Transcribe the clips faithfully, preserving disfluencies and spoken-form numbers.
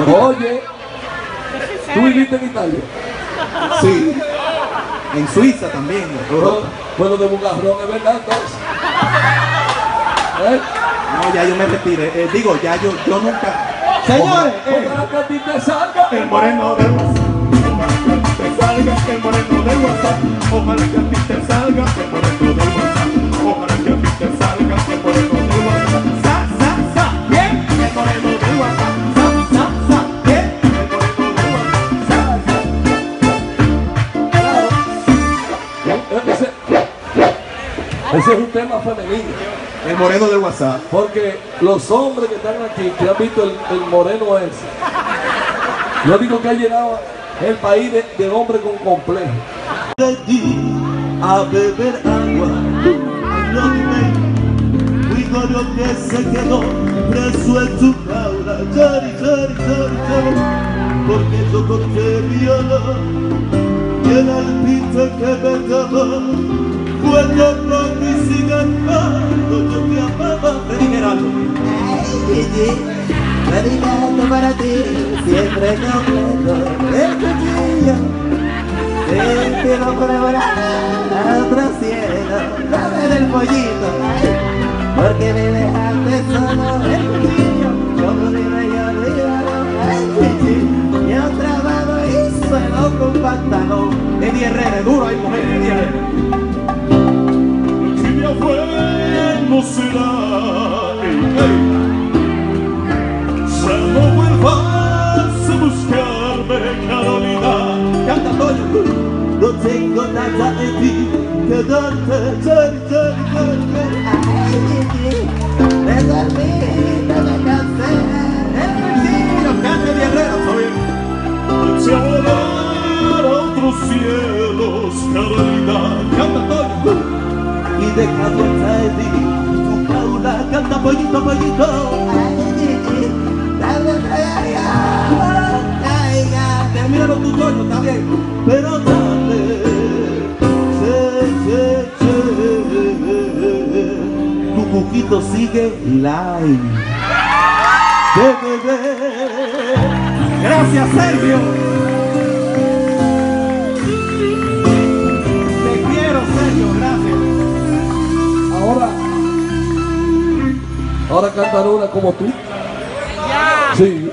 Oye, ¿tú viviste en Italia? Sí. En Suiza también. Bueno, bueno, de Bugarrón, es verdad, entonces. ¿Eh? No, ya yo me retiré. Eh, digo, ya yo, yo nunca. Señores, ojalá que a ti te salga el moreno del WhatsApp. Ojalá que te salga el moreno del WhatsApp. Ojalá que a ti te salga el moreno del WhatsApp. Ojalá que a ti te salga el moreno del WhatsApp. Sa, sa, sa, bien, el moreno del WhatsApp. Sa, sa, sa, bien, el moreno del WhatsApp. Claro. Ese, ese es un tema femenino. El moreno del WhatsApp. Porque los hombres que están aquí, que han visto el, el moreno ese, yo digo que ha llenado el país de, de hombres con complejo. A beber agua, no me cuido lo que se quedó preso en tu jaula. Chari, chari, chari, chari, porque yo corté viola y el alpiste que me daba fue el rock y cigarro. Yo te amaba, Freddy Geraldo. Ay, Gigi, dedicado para ti, siempre completo el cuchillo. El cielo preparado a otro cielo, dame del pollito, ay, porque me dejaste solo el cuchillo. Como dime yo olvidado, ay, Gigi, yo trabajo y suelo con pantalón. Eddie Herrera, duro ahí, mujer, Eddie Herrera. Si mi abuelo no será, hey, hey. Ya no vuelvas a buscarme, Carolina. Canta, Toño. No tengo nada en ti que darte, chari, chari, chari, chari. Ay, Gigi, me dormí, no me cansé, el cuchillo. Canta Eddie Herrera, soy. Eché a volar a otros cielos, Carolina. Canta, Toño. Y dejando en ti tu jaula, canta pollito, pollito. Ay, Gigi, dame feria, caiga. Termínalo tú, Toño, está bien. Pero dale, che, che, che. Tu buquito sigue live. De bebé. Gracias, Sergio. Te quiero, Sergio, gracias. Ahora, ahora cantan una como tú. Sí.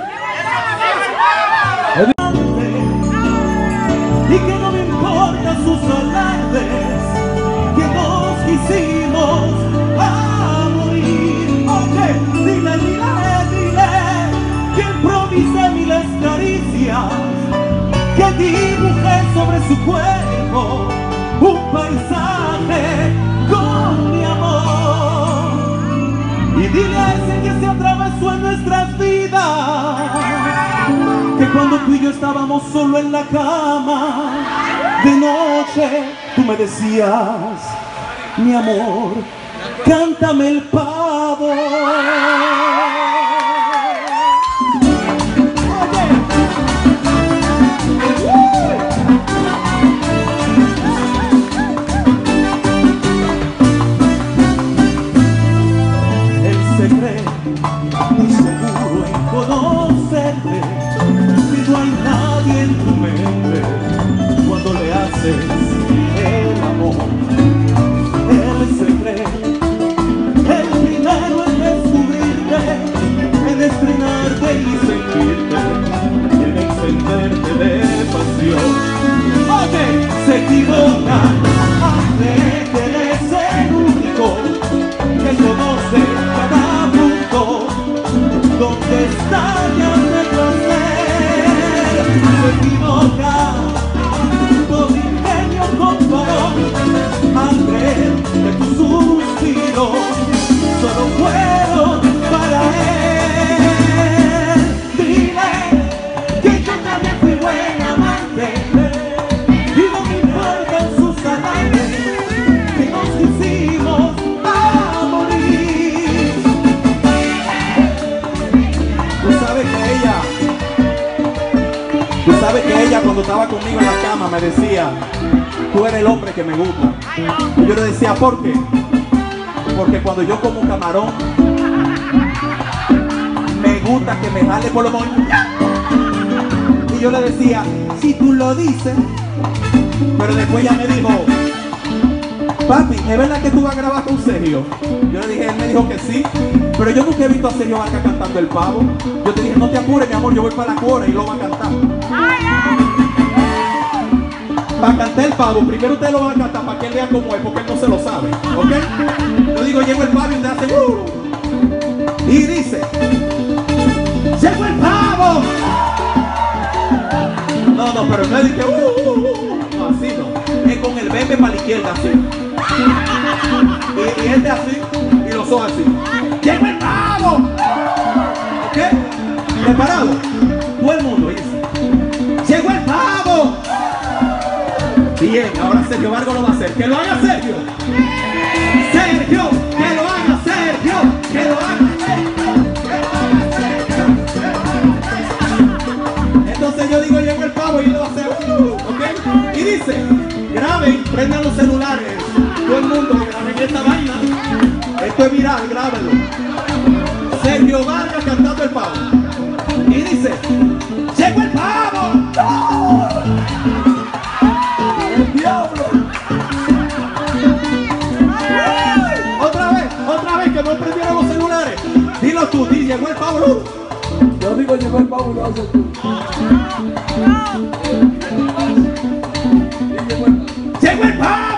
Y que no me importan sus alardes, que nos quisimos a morir. Oye, dile, dile, dile, que improvisé miles caricias, que dibujé sobre su cuerpo un paisaje con mi amor. Y dile a ese que se atravesó en nuestras vidas, que cuando tú y yo estábamos solo en la cama de noche, tú me decías, mi amor, cántame el pavo. Él se cree muy seguro en conocerte, y no hay nadie en tu mente cuando le haces el amor. Él se cree el primero en descubrirte, en estrenarte y sentirte, en encenderte de pasión. Oye, se equivoca, hace que eres el único que conoce cada punto donde está ya de placer. Se equivoca, todo ingenio comparó al creer que tus suspiros solo fueron para él. Dile que yo también fui buen amante y no me importan sus alardes, que nos quisimos a morir. Tú sabes que ella, tú sabes que ella cuando estaba conmigo en la cama me decía, tú eres el hombre que me gusta. Y yo le decía, ¿por qué? Porque cuando yo como camarón, me gusta que me jale por los moños. y yo le decía, si tú lo dices. Pero después ella me dijo, papi, ¿es verdad que tú vas a grabar con Sergio? Yo le dije, él me dijo que sí, pero yo nunca he visto a Sergio Vargas cantando El Pavo. Yo te dije, no te apures, mi amor, yo voy para la cuora y lo va a cantar. Para cantar El Pavo, primero ustedes lo van a cantar para que él vea cómo es, porque él no se lo sabe, ¿ok? Yo digo, llegó el pavo y usted hace uh, y dice, ¡llegó el pavo! No, no, pero no es de que uh, uh, uh, no, así no, es con el bembe para la izquierda, así. Y, y este así, y los ojos así. ¡Llegó el pavo! ¿Ok? ¿Preparado? Todo el mundo dice, ¡llegó el pavo! Bien, ahora Sergio Vargas lo va a hacer. ¡Que lo haga Sergio! ¡Sergio! ¡Que lo haga Sergio! ¡Que lo haga Sergio! Entonces yo digo, llegó el pavo y él lo va a hacer. ¿Ok? Y dice, graben, prendan los celulares. Todo el mundo graben esta vaina. Esto es viral, grábenlo. Sergio Vargas cantando El Pavo. Y dice, llegó el pavo. ¡No! ¡El diablo! Otra vez, otra vez que no prendieron los celulares. Dilo tú, di, llegó el pavo. Yo digo, llegó el pavo y lo haces tú. ¡Llegó el pavo!